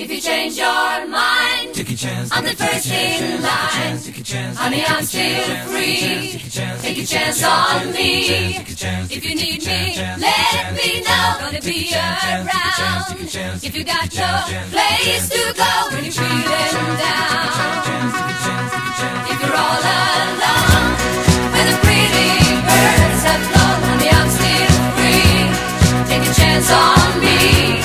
If you change your mind, take a chance. I'm the first in line. Honey, I'm still free. Take a chance on me. If you need me, let me know. Gonna be around. If you got no place to go when you're feeling down. If you're all alone, when the pretty birds have flown, honey, I'm still free. Take a chance on me.